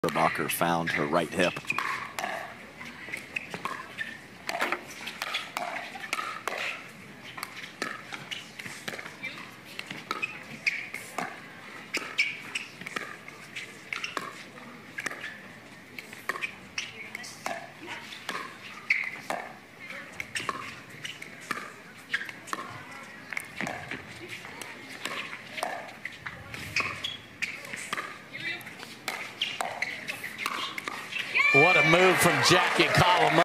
Bacher found her right hip. What a move from Jackie Colombo.